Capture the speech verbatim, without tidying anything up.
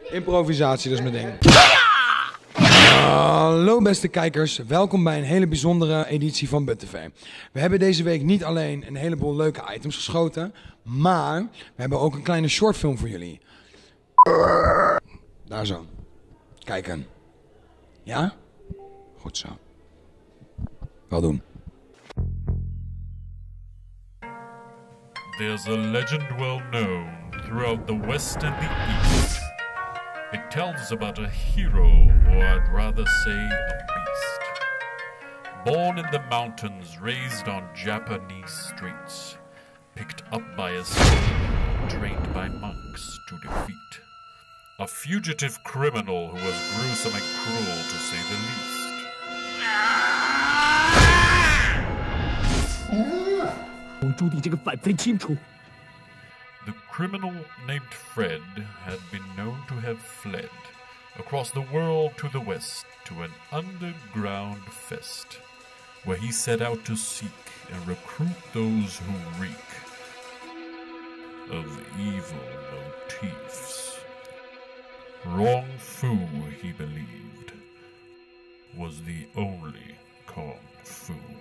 Improvisatie, dat is mijn ding. Hallo beste kijkers, welkom bij een hele bijzondere editie van But T V. We hebben deze week niet alleen een heleboel leuke items geschoten, maar we hebben ook een kleine shortfilm voor jullie. Daar zo. Kijken. Ja? Goed zo. Wel doen. There's a legend well known throughout the West and the East. It tells about a hero, or I'd rather say a beast. Born in the mountains, raised on Japanese streets, picked up by a slave, trained by monks to defeat. A fugitive criminal who was gruesome and cruel to say the least. The criminal named Fred had been known to have fled across the world to the west to an underground fest, where he set out to seek and recruit those who reek of evil motifs. Wrong Fu, he believed, was the only Kung Fu.